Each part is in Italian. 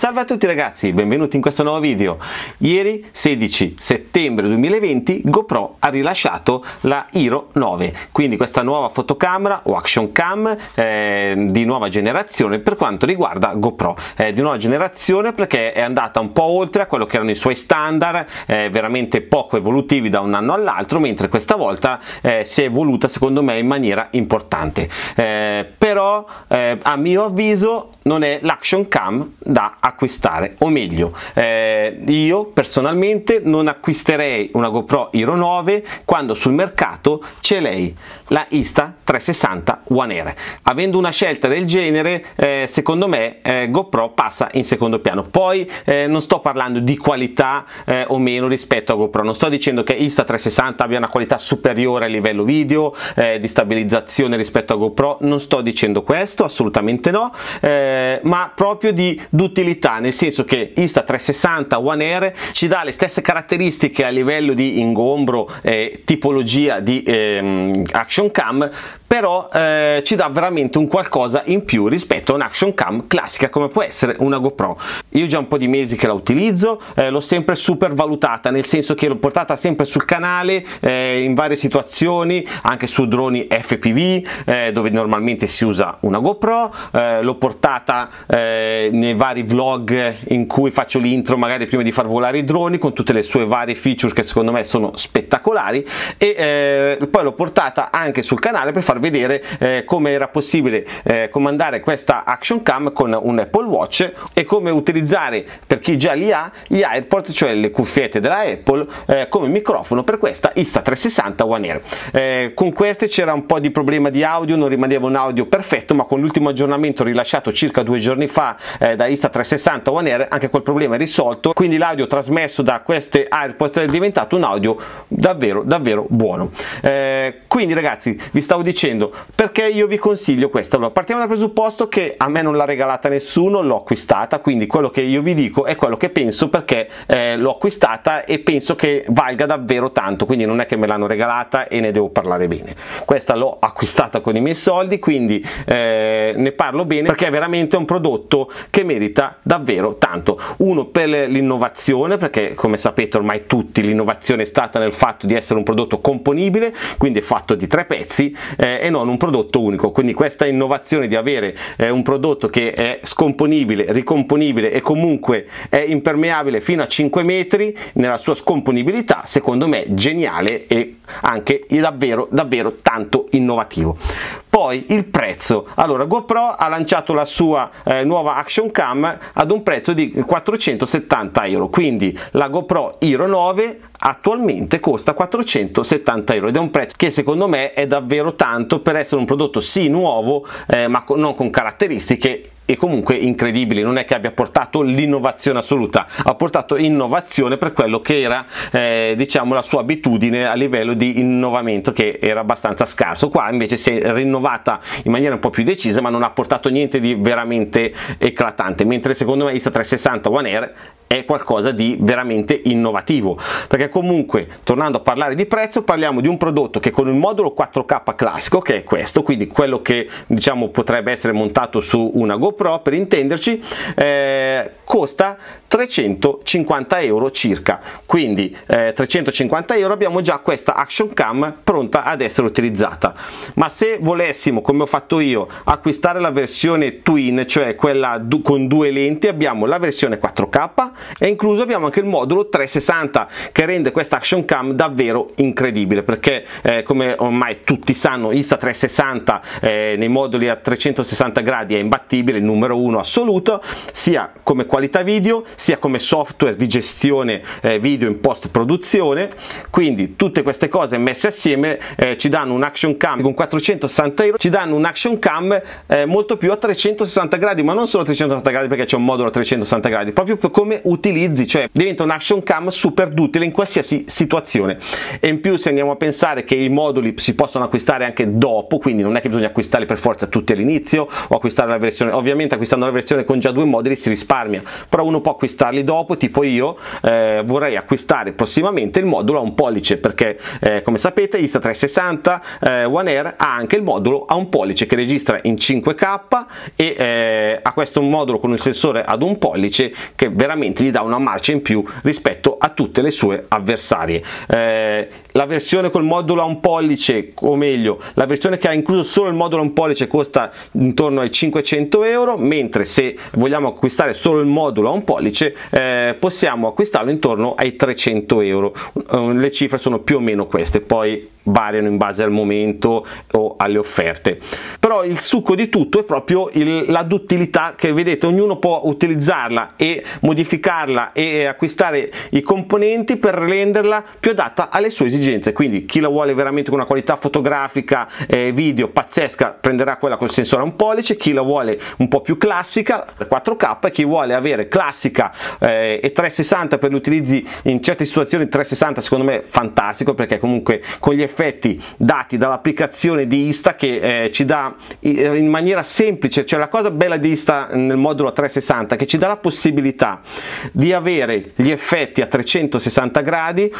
Salve a tutti ragazzi, benvenuti in questo nuovo video. Ieri 16 settembre 2020 GoPro ha rilasciato la Hero 9, quindi questa nuova fotocamera o action cam di nuova generazione per quanto riguarda GoPro. Di nuova generazione perché è andata un po' oltre a quello che erano i suoi standard, veramente poco evolutivi da un anno all'altro, mentre questa volta si è evoluta secondo me in maniera importante. Però a mio avviso non è l'action cam da acquistare, o meglio, io personalmente non acquisterei una GoPro Hero 9 quando sul mercato c'è lei, la Insta360 One Air. Avendo una scelta del genere, secondo me GoPro passa in secondo piano. Poi non sto parlando di qualità o meno rispetto a GoPro, non sto dicendo che Insta360 abbia una qualità superiore a livello video, di stabilizzazione rispetto a GoPro, non sto dicendo questo, assolutamente no, ma proprio di utilità, nel senso che Insta360 One Air ci dà le stesse caratteristiche a livello di ingombro e tipologia di action cam, però ci dà veramente un qualcosa in più rispetto a un'action cam classica come può essere una GoPro. Io già un po' di mesi che la utilizzo, l'ho sempre super valutata, nel senso che l'ho portata sempre sul canale in varie situazioni, anche su droni FPV dove normalmente si usa una GoPro, l'ho portata nei vari vlog in cui faccio l'intro magari prima di far volare i droni con tutte le sue varie feature che secondo me sono spettacolari, e poi l'ho portata anche sul canale per far vedere come era possibile comandare questa action cam con un Apple Watch e come utilizzare, per chi già li ha, gli AirPods, cioè le cuffiette della Apple, come microfono per questa Insta360 One Air. Con queste c'era un po' di problema di audio, non rimaneva un audio perfetto, ma con l'ultimo aggiornamento rilasciato circa 2 giorni fa da Insta360 One Air anche quel problema è risolto, quindi l'audio trasmesso da queste AirPods è diventato un audio davvero buono. Quindi ragazzi, vi stavo dicendo perché io vi consiglio questa. Allora, partiamo dal presupposto che a me non l'ha regalata nessuno, l'ho acquistata, quindi quello che io vi dico è quello che penso, perché l'ho acquistata e penso che valga davvero tanto, quindi non è che me l'hanno regalata e ne devo parlare bene. Questa l'ho acquistata con i miei soldi, quindi ne parlo bene perché è veramente un prodotto che merita davvero tanto. Uno, per l'innovazione, perché come sapete ormai tutti l'innovazione è stata nel fatto di essere un prodotto componibile, quindi è fatto di 3 pezzi e non un prodotto unico, quindi questa innovazione di avere un prodotto che è scomponibile, ricomponibile e comunque è impermeabile fino a 5 metri nella sua scomponibilità, secondo me geniale e anche davvero tanto innovativo. Poi il prezzo. Allora, GoPro ha lanciato la sua nuova action cam ad un prezzo di 470 euro, quindi la GoPro Hero 9 attualmente costa 470 euro ed è un prezzo che secondo me è davvero tanto per essere un prodotto sì nuovo, ma non con caratteristiche e comunque incredibili. Non è che abbia portato l'innovazione assoluta, ha portato innovazione per quello che era diciamo la sua abitudine a livello di innovamento, che era abbastanza scarso. Qua invece si è rinnovata in maniera un po' più decisa, ma non ha portato niente di veramente eclatante, mentre secondo me Insta360 One Air è qualcosa di veramente innovativo, perché comunque, tornando a parlare di prezzo, parliamo di un prodotto che con il modulo 4K classico, che è questo, quindi quello che diciamo potrebbe essere montato su una GoPro per intenderci, costa 350 euro circa, quindi 350 euro abbiamo già questa action cam pronta ad essere utilizzata. Ma se volessimo, come ho fatto io, acquistare la versione twin, cioè quella con 2 lenti, abbiamo la versione 4K e incluso abbiamo anche il modulo 360 che rende questa action cam davvero incredibile, perché come ormai tutti sanno, Insta360 nei moduli a 360 gradi è imbattibile, il numero 1 assoluto, sia come qualità video sia come software di gestione video in post produzione. Quindi tutte queste cose messe assieme ci danno un action cam con 460 euro, ci danno un action cam molto più a 360 gradi, ma non solo a 360 gradi perché c'è un modulo a 360 gradi, proprio come utilizzi, cioè diventa un action cam super utile in qualsiasi situazione. E in più, se andiamo a pensare che i moduli si possono acquistare anche dopo, quindi non è che bisogna acquistarli per forza tutti all'inizio o acquistare la versione, ovviamente acquistando la versione con già 2 moduli si risparmia, però uno può acquistarli dopo, tipo io vorrei acquistare prossimamente il modulo a 1 pollice, perché come sapete Insta360 One Air ha anche il modulo a 1 pollice che registra in 5K e ha questo modulo con un sensore ad 1 pollice che veramente gli dà una marcia in più rispetto a tutte le sue avversarie. La versione col modulo a 1 pollice, o meglio la versione che ha incluso solo il modulo a 1 pollice, costa intorno ai 500 euro, mentre se vogliamo acquistare solo il modulo a 1 pollice possiamo acquistarlo intorno ai 300 euro. Le cifre sono più o meno queste, poi variano in base al momento o alle offerte, però il succo di tutto è proprio la duttilità, che vedete ognuno può utilizzarla e modificarla e acquistare i componenti per renderla più adatta alle sue esigenze. Quindi chi la vuole veramente con una qualità fotografica video pazzesca prenderà quella col sensore a 1 pollice, chi la vuole un po' più classica 4K, e chi vuole avere classica e 360 per gli utilizzi in certe situazioni. 360 secondo me è fantastico, perché comunque con gli effetti dati dall'applicazione di Insta che ci dà in maniera semplice, cioè la cosa bella di Insta nel modulo 360 che ci dà la possibilità di avere gli effetti a 360 gradi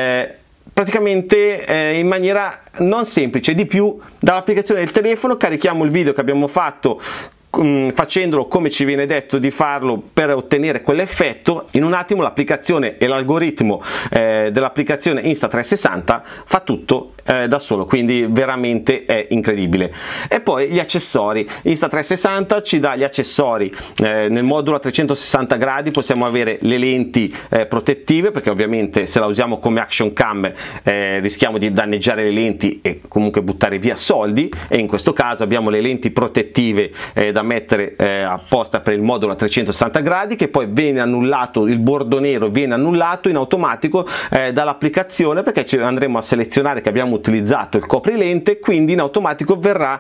praticamente in maniera non semplice, di più dall'applicazione del telefono. Carichiamo il video che abbiamo fatto facendolo come ci viene detto di farlo per ottenere quell'effetto, in un attimo l'applicazione e l'algoritmo dell'applicazione Insta360 fa tutto da solo, quindi veramente è incredibile. E poi gli accessori. Insta360 ci dà gli accessori nel modulo a 360 gradi, possiamo avere le lenti protettive, perché ovviamente se la usiamo come action cam rischiamo di danneggiare le lenti e comunque buttare via soldi, e in questo caso abbiamo le lenti protettive da mettere apposta per il modulo a 360 gradi, che poi viene annullato, il bordo nero viene annullato in automatico dall'applicazione, perché ci andremo a selezionare che abbiamo utilizzato il coprilente, quindi in automatico verrà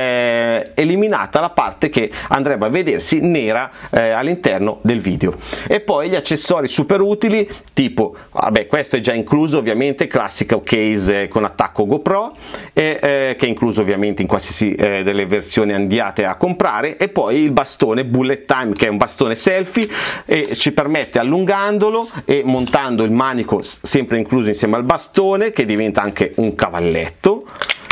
eliminata la parte che andrebbe a vedersi nera all'interno del video. E poi gli accessori super utili, tipo vabbè, questo è già incluso ovviamente, classico case con attacco GoPro che è incluso ovviamente in qualsiasi delle versioni andate a comprare, e poi il bastone Bullet Time, che è un bastone selfie e ci permette, allungandolo e montando il manico sempre incluso insieme al bastone, che diventa anche un cavalletto,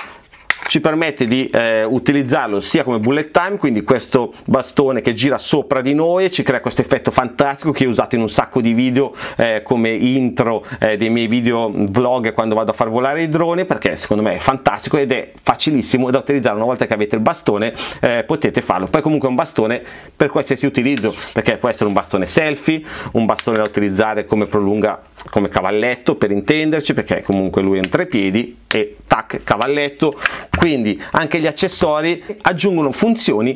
ci permette di utilizzarlo sia come bullet time, quindi questo bastone che gira sopra di noi e ci crea questo effetto fantastico che ho usato in un sacco di video come intro dei miei video vlog quando vado a far volare i droni, perché secondo me è fantastico ed è facilissimo da utilizzare. Una volta che avete il bastone potete farlo. Poi comunque è un bastone per qualsiasi utilizzo, perché può essere un bastone selfie, un bastone da utilizzare come prolunga, come cavalletto per intenderci, perché comunque lui è in 3 piedi e tac, cavalletto. Quindi anche gli accessori aggiungono funzioni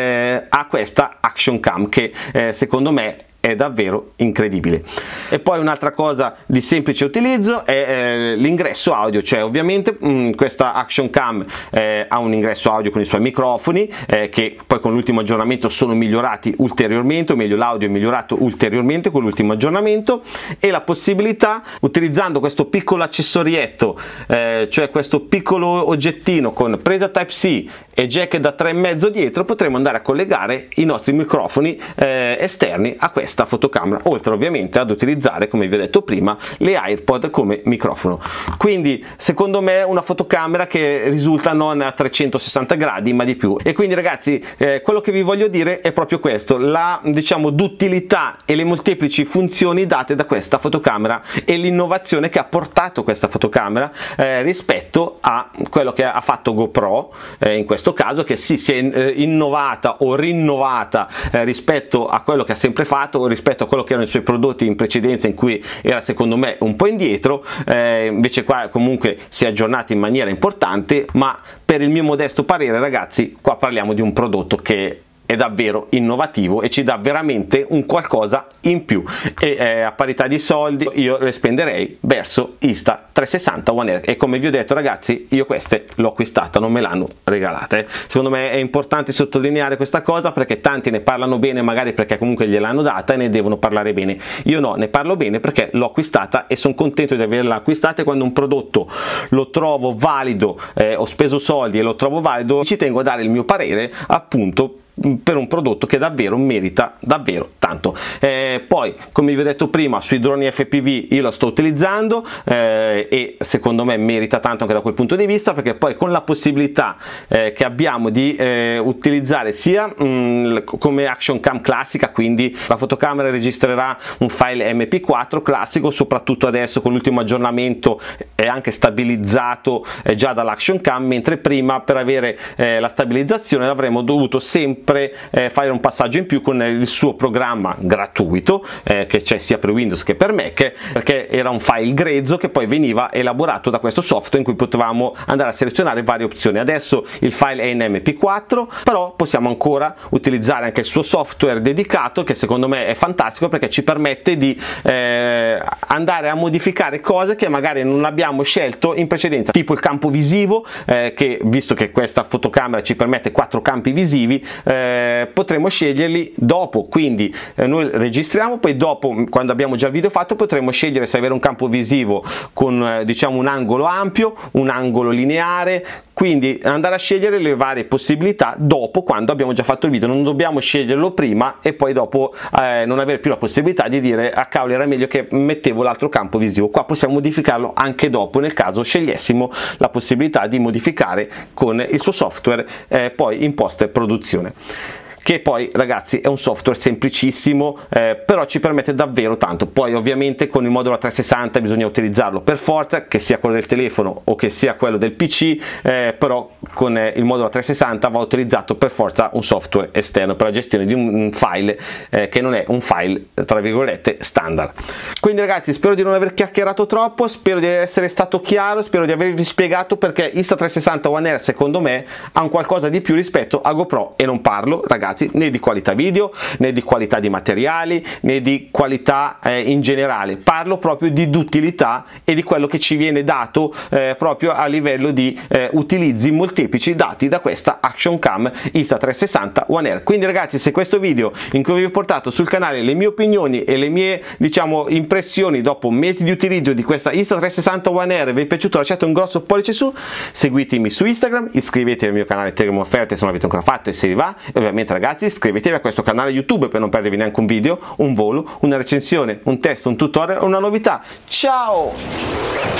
a questa action cam che secondo me è davvero incredibile. E poi un'altra cosa di semplice utilizzo è l'ingresso audio, cioè ovviamente questa action cam ha un ingresso audio con i suoi microfoni che poi con l'ultimo aggiornamento sono migliorati ulteriormente, o meglio l'audio è migliorato ulteriormente con l'ultimo aggiornamento, e la possibilità, utilizzando questo piccolo accessorietto, cioè questo piccolo oggettino con presa Type-C e jack da 3,5 dietro, potremo andare a collegare i nostri microfoni esterni a questa fotocamera, oltre ovviamente ad utilizzare, come vi ho detto prima, le AirPod come microfono. Quindi secondo me una fotocamera che risulta non a 360 gradi ma di più. E quindi ragazzi, quello che vi voglio dire è proprio questo, la diciamo d'utilità e le molteplici funzioni date da questa fotocamera e l'innovazione che ha portato questa fotocamera rispetto a quello che ha fatto GoPro in questo caso, che sì, si è innovata o rinnovata rispetto a quello che ha sempre fatto, rispetto a quello che erano i suoi prodotti in precedenza, in cui era secondo me un po' indietro, invece qua comunque si è aggiornata in maniera importante. Ma per il mio modesto parere ragazzi, qua parliamo di un prodotto che è davvero innovativo e ci dà veramente un qualcosa in più, e a parità di soldi io le spenderei verso Insta360 One Air. E come vi ho detto ragazzi, io queste l'ho acquistata, non me l'hanno regalate. Secondo me è importante sottolineare questa cosa, perché tanti ne parlano bene magari perché comunque gliel'hanno data e ne devono parlare bene. Io no, ne parlo bene perché l'ho acquistata e sono contento di averla acquistata, e quando un prodotto lo trovo valido, ho speso soldi e lo trovo valido, ci tengo a dare il mio parere appunto per un prodotto che davvero merita davvero tanto. Poi come vi ho detto prima, sui droni FPV io lo sto utilizzando e secondo me merita tanto anche da quel punto di vista, perché poi con la possibilità che abbiamo di utilizzare sia come action cam classica, quindi la fotocamera registrerà un file MP4 classico, soprattutto adesso con l'ultimo aggiornamento è anche stabilizzato già dall'action cam, mentre prima per avere la stabilizzazione avremmo dovuto sempre fare un passaggio in più con il suo programma gratuito che c'è sia per Windows che per Mac, perché era un file grezzo che poi veniva elaborato da questo software in cui potevamo andare a selezionare varie opzioni. Adesso il file è in MP4, però possiamo ancora utilizzare anche il suo software dedicato, che secondo me è fantastico perché ci permette di andare a modificare cose che magari non abbiamo scelto in precedenza, tipo il campo visivo, che visto che questa fotocamera ci permette 4 campi visivi, potremo sceglierli dopo. Quindi noi registriamo, poi dopo, quando abbiamo già il video fatto, potremo scegliere se avere un campo visivo con diciamo un angolo ampio, un angolo lineare, quindi andare a scegliere le varie possibilità dopo, quando abbiamo già fatto il video. Non dobbiamo sceglierlo prima e poi dopo non avere più la possibilità di dire ah cavolo, era meglio che mettevo l'altro campo visivo. Qua possiamo modificarlo anche dopo, nel caso scegliessimo la possibilità di modificare con il suo software poi in post produzione, che poi ragazzi è un software semplicissimo, però ci permette davvero tanto. Poi ovviamente con il modulo 360 bisogna utilizzarlo per forza, che sia quello del telefono o che sia quello del PC, però con il modulo 360 va utilizzato per forza un software esterno per la gestione di un file che non è un file tra virgolette standard. Quindi ragazzi, spero di non aver chiacchierato troppo, spero di essere stato chiaro, spero di avervi spiegato perché Insta360 One Air secondo me ha un qualcosa di più rispetto a GoPro, e non parlo ragazzi né di qualità video, né di qualità di materiali, né di qualità in generale. Parlo proprio di utilità e di quello che ci viene dato proprio a livello di utilizzi molteplici dati da questa action cam Insta360 One Air. Quindi ragazzi, se questo video in cui vi ho portato sul canale le mie opinioni e le mie diciamo impressioni dopo mesi di utilizzo di questa Insta360 One Air vi è piaciuto, lasciate un grosso pollice su, seguitemi su Instagram, iscrivetevi al mio canale Telegram Offerte se non l'avete ancora fatto e se vi va, e ovviamente ragazzi iscrivetevi a questo canale YouTube per non perdervi neanche un video, un volo, una recensione, un testo, un tutorial o una novità. Ciao!